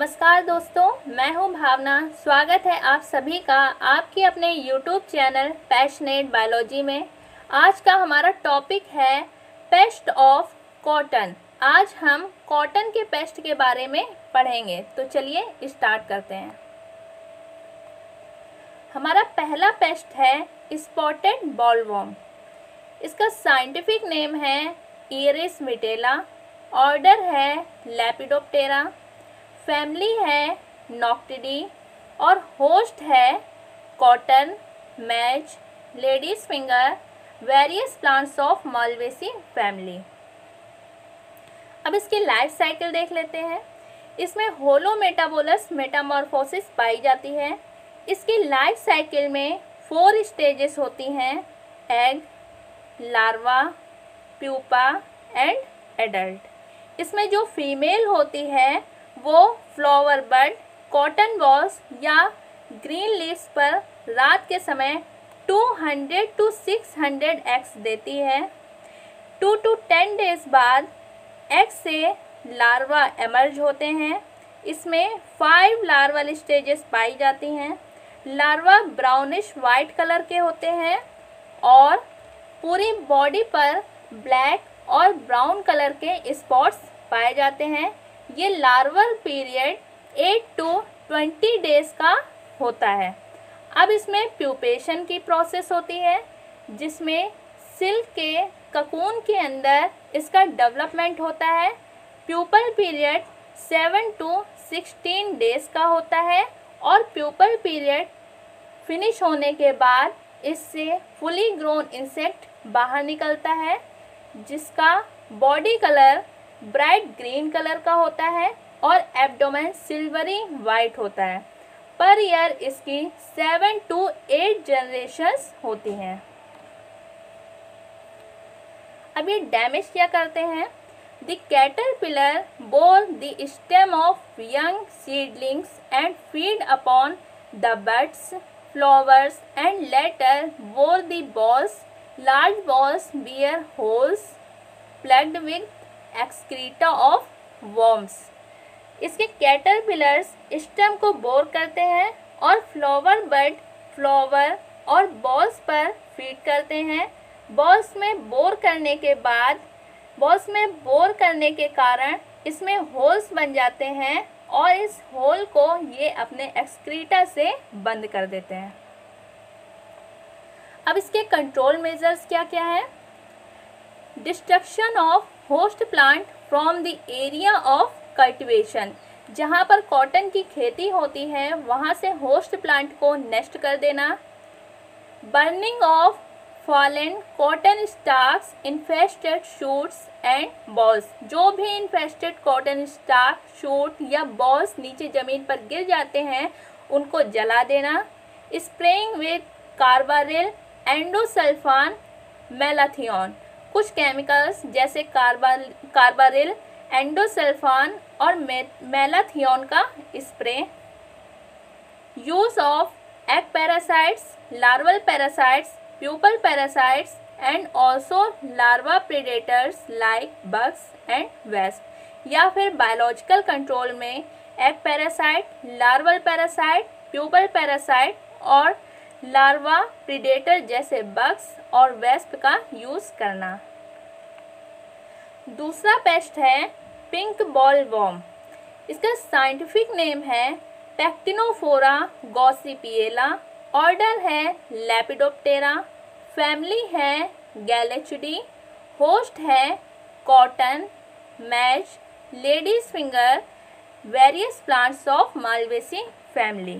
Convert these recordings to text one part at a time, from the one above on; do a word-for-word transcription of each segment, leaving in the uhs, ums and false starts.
नमस्कार दोस्तों, मैं हूं भावना। स्वागत है आप सभी का आपके अपने यूट्यूब चैनल पैशनेट बायोलॉजी में। आज का हमारा टॉपिक है पेस्ट ऑफ कॉटन। आज हम कॉटन के पेस्ट के बारे में पढ़ेंगे, तो चलिए स्टार्ट करते हैं। हमारा पहला पेस्ट है स्पॉटेड बॉलवर्म। इसका साइंटिफिक नेम है एरिसमिटेला, ऑर्डर है लेपिडोप्टेरा, फैमिली है नॉक्टिडी और होस्ट है cotton, maize, ladies finger, various plants of Malvaceae family. अब इसकी लाइफ साइकिल देख लेते हैं। इसमें होलो मेटाबोलस मेटामॉर्फोसिस पाई जाती है। इसकी लाइफ साइकिल में फोर स्टेजेस होती हैं: egg, larva, pupa and adult. इसमें जो फीमेल होती है वो फ्लावर बड, कॉटन बॉल्स या ग्रीन लीव्स पर रात के समय दो सौ टू छह सौ एग्स देती है। टू टू टेन डेज बाद एग से लार्वा एमर्ज होते हैं। इसमें फाइव लार्वल स्टेजेस पाई जाती हैं। लार्वा ब्राउनिश वाइट कलर के होते हैं और पूरी बॉडी पर ब्लैक और ब्राउन कलर के स्पॉट्स पाए जाते हैं। ये larval period eight to twenty days का होता है। अब इसमें प्यूपेशन की प्रोसेस होती है, जिसमें सिल्क के ककून के अंदर इसका डेवलपमेंट होता है। Pupal period seven to sixteen days का होता है और प्यूपल पीरियड फिनिश होने के बाद इससे फुली ग्रोन इंसेक्ट बाहर निकलता है, जिसका body colour bright green colour का होता है और एब्डोमेन सिल्वरी वाइट होता है। पर ईयर इसकी सेवन टू एट जनरेशंस होती हैं। अब ये डैमेज क्या करते हैं? The caterpillar bore the stem of young seedlings and feed upon the buds, flowers and later bore the bolls. Large bolls bear holes plagued with excreta of worms। इसके caterpillars stem को bore करते हैं और flower bud, flower और bolls पर feed करते हैं। Balls में बोर करने के बाद बॉल्स में बोर करने के कारण इसमें होल्स बन जाते हैं और इस होल को ये अपने एक्सक्रीटा से बंद कर देते हैं। अब इसके कंट्रोल मेजर्स क्या क्या है? Destruction of host plant from the area of cultivation. जहाँ पर कॉटन की खेती होती है वहाँ से होस्ट प्लांट को नेस्ट कर देना। Burning of fallen cotton stalks, infested shoots and bolls. जो भी इन्फेस्टेड कॉटन स्टाक, शूट या बॉल्स नीचे ज़मीन पर गिर जाते हैं उनको जला देना। Spraying with carbaryl, endosulfan, malathion. कुछ केमिकल्स जैसे कार्बा कार्बारिल, एंडोसल्फान और मे, मेलाथियोन का spray. Use of egg parasites, larval parasites, pupal parasites and also larva predators like bugs and wasp. या फिर बायोलॉजिकल कंट्रोल में egg parasite, larval parasite, pupal parasite और larva predator जैसे bugs और wasp का यूज करना। दूसरा पेस्ट है पिंक बॉल वर्म। इसका साइंटिफिक नेम है पैक्टिनोफोरा गॉसिपिएला, ऑर्डर है लेपिडोप्टेरा, फैमिली है गैलेचिडी, होस्ट है cotton, maize, ladies finger, various plants of Malvaceae family.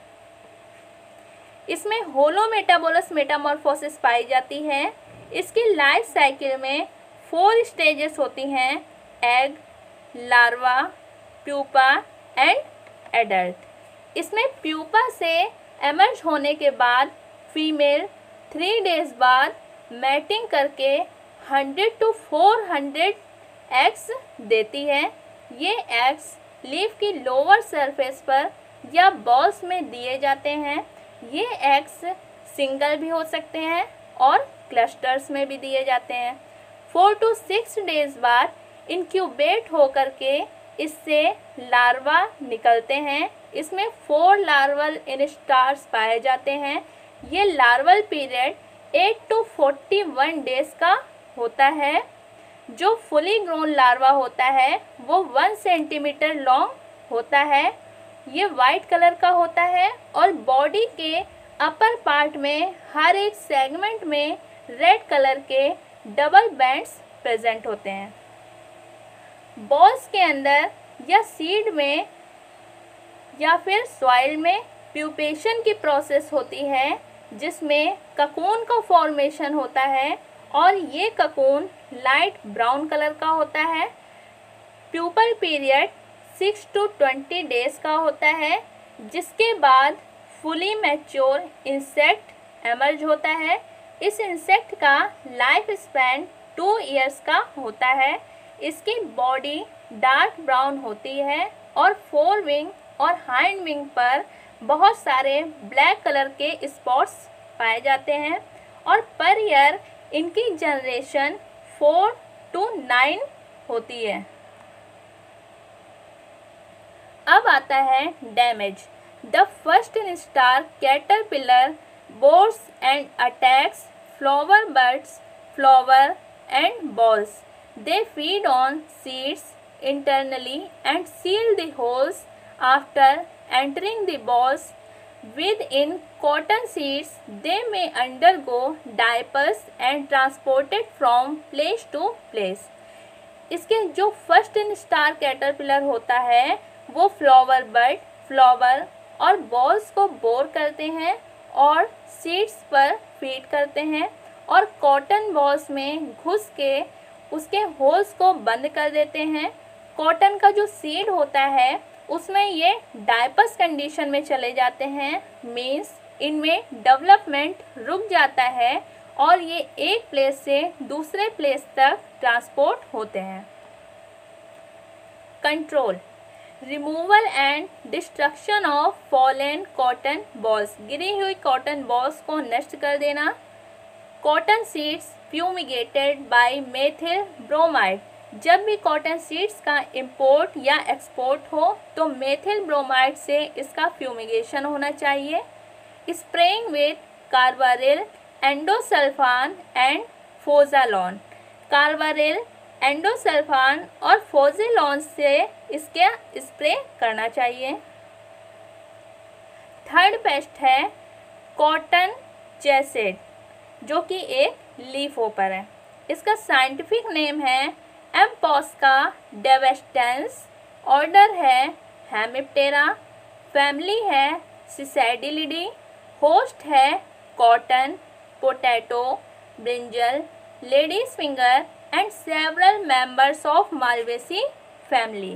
इसमें होलो मेटाबोलस मेटामॉर्फोसिस पाई जाती है। इसकी लाइफ साइकिल में फोर स्टेजेस होती हैं: egg, larva, pupa and adult. इसमें प्यूपा से एमर्ज होने के बाद फीमेल थ्री डेज बाद मैटिंग करके hundred to four hundred eggs देती है। ये एग्स लीफ की लोअर सरफेस पर या बॉल्स में दिए जाते हैं। ये एग्स सिंगल भी हो सकते हैं और क्लस्टर्स में भी दिए जाते हैं। फोर टू सिक्स डेज बाद इंक्यूबेट होकर के इससे लार्वा निकलते हैं। इसमें फोर लार्वल इंस्टार्स पाए जाते हैं। ये larval period eight to forty one days का होता है। जो फुली ग्रोन लार्वा होता है वो वन सेंटीमीटर लॉन्ग होता है। ये वाइट कलर का होता है और बॉडी के अपर पार्ट में हर एक सेगमेंट में रेड कलर के डबल बैंड्स प्रेजेंट होते हैं। बॉल्स के अंदर या सीड में या फिर सॉइल में प्यूपेशन की प्रोसेस होती है, जिसमें ककून का फॉर्मेशन होता है और ये ककून लाइट ब्राउन कलर का होता है। Pupal period six to twenty days का होता है, जिसके बाद फुली मैच्योर इंसेक्ट एमर्ज होता है। इस इंसेक्ट का लाइफ स्पैन टू इयर्स का होता है। इसकी बॉडी डार्क ब्राउन होती है और फोर विंग और हाइंड विंग पर बहुत सारे ब्लैक कलर के स्पॉट्स पाए जाते हैं और पर ईयर इनकी जनरेशन फोर टू नाइन होती है। अब आता है damage. The first instar caterpillar bores and attacks flower buds, flower and balls. They feed on seeds internally and seal the holes after entering the balls. Within cotton seeds, they may undergo diapers and transported from place to place. इसके जो first star caterpillar होता है वो flower bud, flower और bolls को bore करते हैं और सीड्स पर फीड करते हैं और कॉटन बॉल्स में घुस के उसके होल्स को बंद कर देते हैं। कॉटन का जो सीड होता है उसमें ये डायपर्स कंडीशन में चले जाते हैं, मीन्स इनमें डेवलपमेंट रुक जाता है और ये एक प्लेस से दूसरे प्लेस तक ट्रांसपोर्ट होते हैं। Control, removal and destruction of fallen cotton bolls. गिरी हुई कॉटन बॉल्स को नष्ट कर देना। Cotton seeds fumigated by methyl bromide. जब भी कॉटन सीड्स का इंपोर्ट या एक्सपोर्ट हो तो मेथिल ब्रोमाइड से इसका फ्यूमिगेशन होना चाहिए। Spraying with carbaryl, endosulfan and phosalone. Carbaryl, endosulfan और फोजिलॉन से इसके स्प्रे करना चाहिए। थर्ड पेस्ट है कॉटन चेसेड, जो कि एक लीफ होपर है। इसका साइंटिफिक नेम है एम्पोस्का डेवेस्टेंस। ऑर्डर है हेमिप्टेरा। फैमिली है सिसैडिलिडी। होस्ट है cotton, potato, brinjal, ladies finger and several members of Malvaceae family.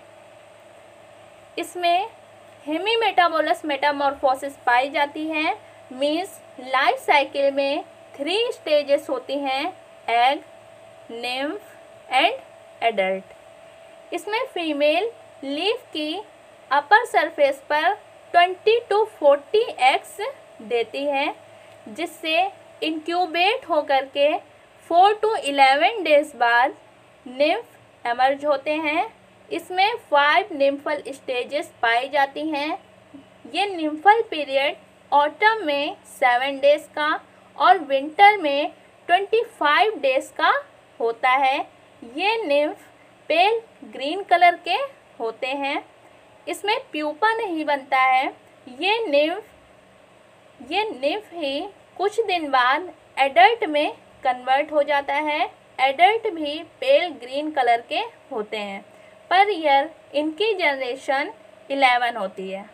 इसमें हेमीमेटाबोलस मेटामॉर्फोसिस पाई जाती है, मीन्स लाइफ साइकिल में थ्री स्टेजेस होती हैं, एग, निम्फ एंड एडल्ट। इसमें फीमेल लीफ की अपर सरफेस पर ट्वेंटी टू फोर्टी एग्स देती है, जिससे इंक्यूबेट होकर के फोर टू इलेवन डेज बाद निम्फ एमर्ज होते हैं। इसमें फाइव निम्फल स्टेजेस पाई जाती हैं। ये निम्फल पीरियड ऑटम में सेवन डेज का और विंटर में ट्वेंटी फाइव डेज का होता है। ये निम्फ पेल ग्रीन कलर के होते हैं। इसमें प्यूपा नहीं बनता है। ये निम्फ ये निम्फ ही कुछ दिन बाद एडल्ट में कन्वर्ट हो जाता है। एडल्ट भी पेल ग्रीन कलर के होते हैं। पर ईयर इनकी जनरेशन इलेवन होती है।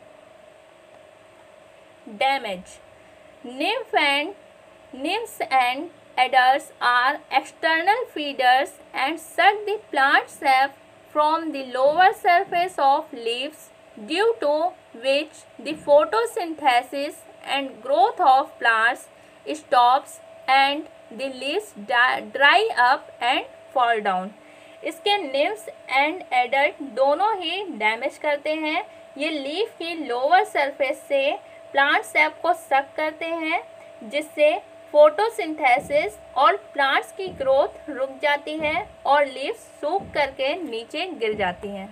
Damage, nymph and nymphs and adults are external feeders and suck the plant sap from the lower surface of leaves, due to which the photosynthesis and growth of plants stops and the leaves dry up and fall down. इसके nymphs and adult दोनों ही damage करते हैं। ये leaf की lower surface से plant sap को suck करते हैं, जिससे फोटोसिंथेसिस और प्लांट्स की ग्रोथ रुक जाती है और लीव्स सूख करके नीचे गिर जाती हैं।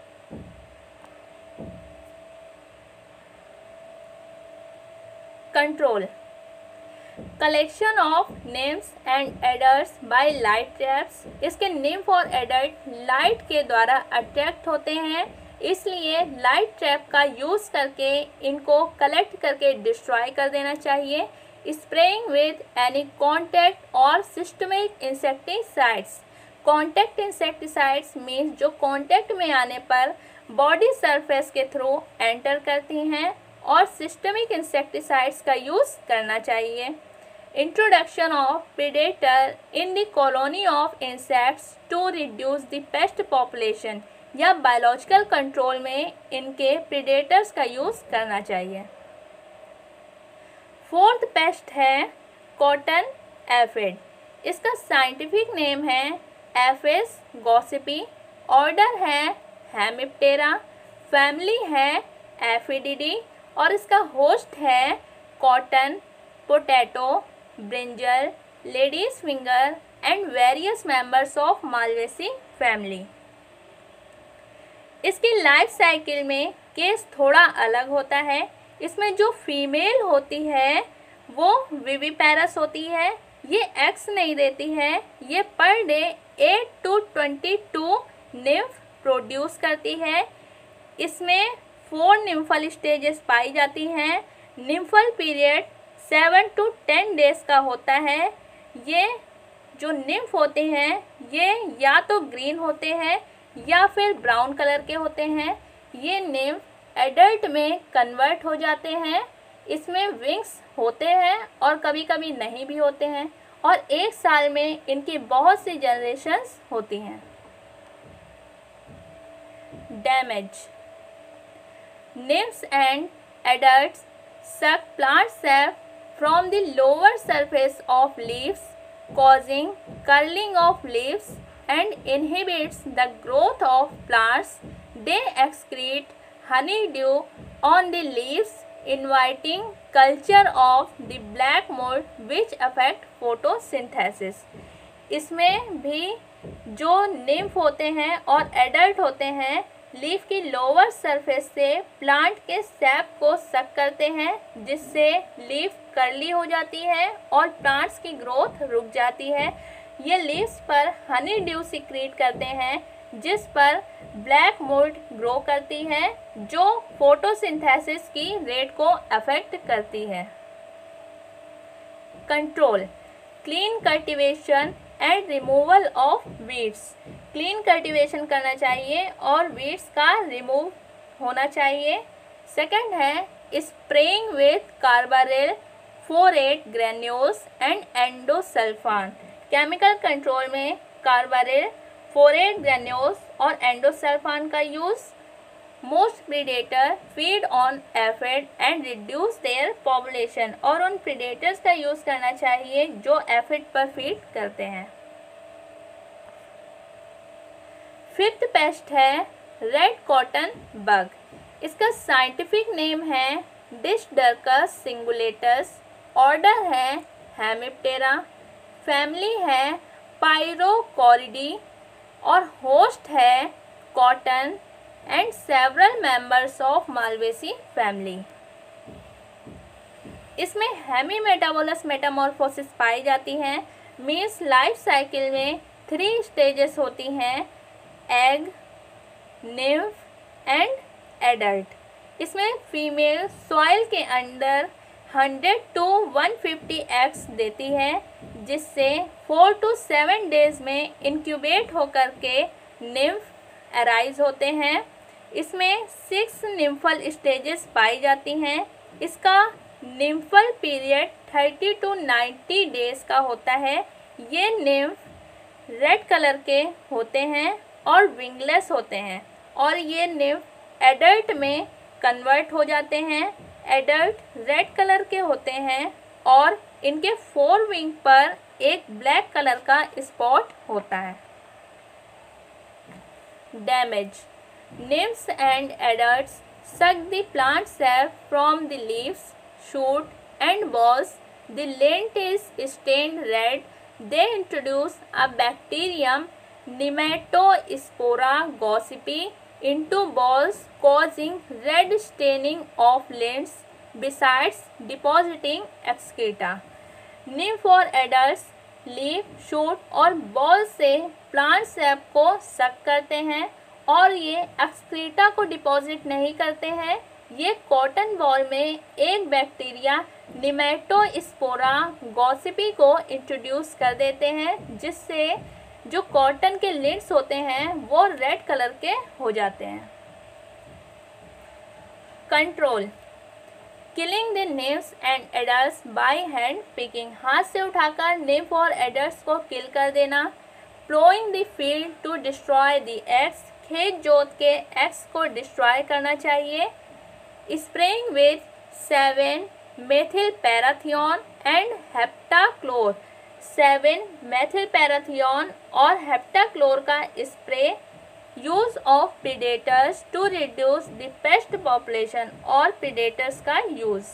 Control collection of nymphs and adults by light traps. इसके निम्फ और एडल्ट लाइट के द्वारा अट्रैक्ट होते हैं, इसलिए लाइट ट्रैप का यूज़ करके इनको कलेक्ट करके डिस्ट्रॉय कर देना चाहिए। स्प्रेइंग विद एनी कॉन्टैक्ट और systemic insecticides. Contact insecticides means जो कॉन्टैक्ट में आने पर बॉडी सरफेस के थ्रू एंटर करती हैं, और सिस्टमिक इंसेक्टिसाइड्स का यूज़ करना चाहिए। Introduction of predator in the colony of insects to reduce the pest population, या बायोलॉजिकल कंट्रोल में इनके प्रीडेटर्स का यूज़ करना चाहिए। फोर्थ पेस्ट है कॉटन एफिड। इसका साइंटिफिक नेम है एफिस गॉसिपी, ऑर्डर है हेमिप्टेरा, फैमिली है एफिडिडी, और इसका होस्ट है cotton, potato, brinjal, ladies finger and various members of Malvaceae family. इसकी लाइफ साइकिल में केस थोड़ा अलग होता है। इसमें जो फीमेल होती है वो विविपेरस होती है, ये एग्स नहीं देती है, ये per day eight to twenty two nymph produce करती है। इसमें फोर निम्फल स्टेजेस पाई जाती हैं। Nymphal period seven to ten days का होता है। ये जो निम्फ होते हैं ये या तो ग्रीन होते हैं या फिर ब्राउन कलर के होते हैं। ये निम्फ एडल्ट में कन्वर्ट हो जाते हैं। इसमें विंग्स होते हैं और कभी कभी नहीं भी होते हैं, और एक साल में इनकी बहुत सी जनरेशन्स होती हैं। Damage Nymphs and adults suck plant sap from the lower surface of leaves, causing curling of leaves and inhibits the growth of plants. They excrete honeydew on the leaves, inviting culture of the black mold which affect photosynthesis. इसमें भी जो nymph होते हैं और adult होते हैं leaf की lower surface से प्लांट के सैप को सक करते हैं, जिससे लीफ कर्ली हो जाती है और प्लांट्स की ग्रोथ रुक जाती है। ये लीव्स पर हनी ड्यू सिक्रीट करते हैं, जिस पर ब्लैक मोल्ड ग्रो करती है, जो फोटोसिंथेसिस की रेट को अफेक्ट करती है। Control clean cultivation and removal of weeds. Clean cultivation करना चाहिए और वीड्स का रिमूव होना चाहिए। सेकंड है spraying with carbaryl phorate granules and endosulfan. Chemical control में कार्बारिल फोरेट ग्रेन्यूल्स और एंडोसल्फान का use. Most predator feed on aphid and reduce their population, और उन प्रीडेटर्स का यूज़ करना चाहिए जो एफिड पर फीड करते हैं। फिफ्थ पेस्ट है रेड कॉटन बग। इसका साइंटिफिक नेम है डिस्डर्कस सिंगुलेटस, ऑर्डर है हेमिप्टेरा, फैमिली है पायरोकोरिडी, और होस्ट है cotton and several members of Malvaceae family. इसमें हेमी मेटाबोलस मेटामॉर्फोसिस पाई जाती हैं। मीन्स लाइफ साइकिल में थ्री स्टेजेस होती हैं, एग, निम्फ एंड एडल्ट। इसमें फीमेल सॉइल के अंदर hundred to one fifty eggs देती है, जिससे फोर टू सेवन डेज में इंक्यूबेट होकर के निम्फ अराइज होते हैं। इसमें सिक्स निम्फल स्टेजेस पाई जाती हैं। इसका nymphal period thirty to ninety days का होता है। ये निम्फ रेड कलर के होते हैं और विंगलेस होते हैं, और ये निम्फ एडल्ट में कन्वर्ट हो जाते हैं। एडल्ट रेड कलर के होते हैं और इनके फोर विंग पर एक ब्लैक कलर का स्पॉट होता है। Damage nymphs and adults suck the plant sap from the leaves, shoot and balls the lint is stained red, they introduce a bacterium Nematospora gossypi into balls, causing red staining of lints besides depositing excreta. नीम फॉर adults leaf, shoot और boll से plant sap को suck करते हैं और ये excreta को डिपॉजिट नहीं करते हैं। ये कॉटन बॉल में एक बैक्टीरिया निमेटोस्पोरा गॉसिपी को इंट्रोड्यूस कर देते हैं, जिससे जो कॉटन के लिंट्स होते हैं वो रेड कलर के हो जाते हैं। Control killing the nymphs and adults by hand picking, हाथ से उठाकर निम्फ और एडल्ट्स को किल कर देना। Ploughing the field to destroy the eggs, खेत जोत के एग्स को डिस्ट्रॉय करना चाहिए। Spraying with seven methyl parathion and heptachlor, seven methyl parathion और हेप्टाक्लोर का spray. Use of predators to reduce the pest population, और प्रीडेटर्स का यूज।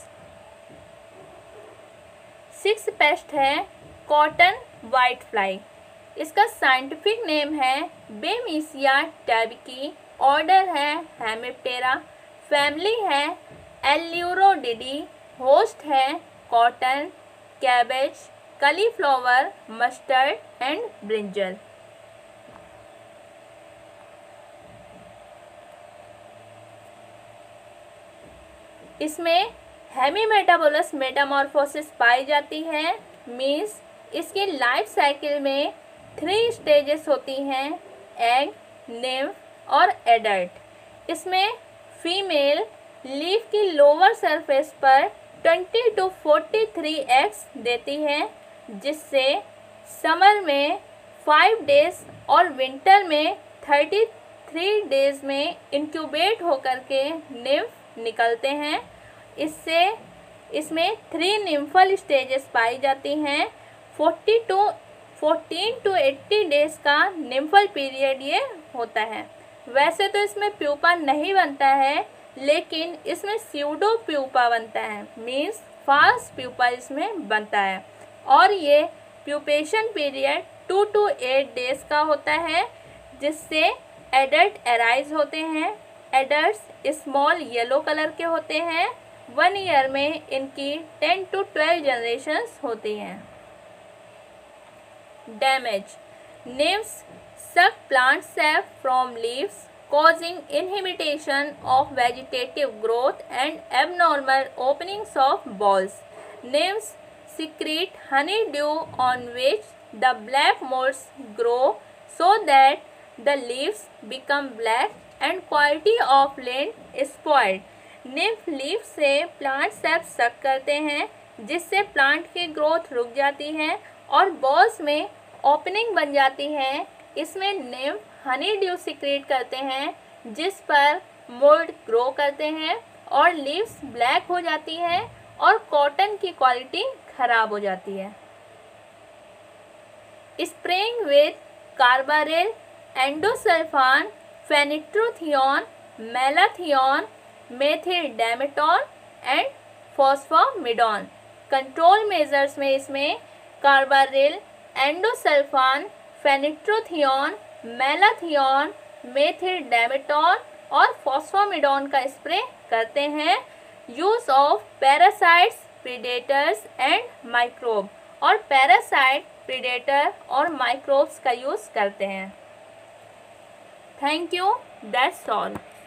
सिक्स पेस्ट है कॉटन वाइट फ्लाई, इसका साइंटिफिक नेम है बेमिसिया टैबिकी, ऑर्डर है Hemiptera, family है Aleyrodidae, host है cotton, cabbage, cauliflower, mustard and brinjal. इसमें hemimetabolous metamorphosis पाई जाती है, मीन्स इसकी लाइफ साइकिल में थ्री स्टेजेस होती हैं, एग, निम्फ और एडल्ट। इसमें फीमेल लीफ की लोअर सरफेस पर twenty to forty three eggs देती है, जिससे समर में फाइव डेज और विंटर में थर्टी थ्री डेज में इंक्यूबेट होकर के निम्फ निकलते हैं। इससे इसमें थ्री निम्फल स्टेजेस पाई जाती हैं। Forty to fourteen to eighty days का निम्फल पीरियड ये होता है। वैसे तो इसमें प्यूपा नहीं बनता है, लेकिन इसमें स्यूडो प्यूपा बनता है, मीन्स फास्ट प्यूपा इसमें बनता है। और ये pupation period two to eight days का होता है, जिससे एडल्ट एराइज होते हैं। एडल्ट्स स्मॉल येलो कलर के होते हैं। वन ईयर में इनकी टेन टू ट्वेल्व जनरेशन्स होती हैं। Damage nymphs suck plant sap from leaves, causing inhibition of vegetative growth and abnormal openings of balls. Nymphs secrete honeydew on which the black molds grow, so that the leaves become black and quality of lint is spoiled. Nymph leaf से plant sap suck करते हैं, जिससे plant की growth रुक जाती है और balls में ओपनिंग बन जाती है। इसमें निम्फ हनी ड्यू सिक्रेट करते हैं, जिस पर मोल्ड ग्रो करते हैं और लीव्स ब्लैक हो जाती है और कॉटन की क्वालिटी खराब हो जाती है। Spraying with carbaryl, endosulfan, fenitrothion, malathion, methyl demeton and phosphamidon. Control measures में इसमें कार्बारिल, एंडोसल्फान, फेनिट्रोथियोन, मेलाथियोन, मेथिलडामेटोन और फॉस्फोमिडोन का स्प्रे करते हैं। Use of parasites, predators and microbe, और पैरासाइट, प्रीडेटर और माइक्रोब्स का यूज़ करते हैं। Thank you, that's all.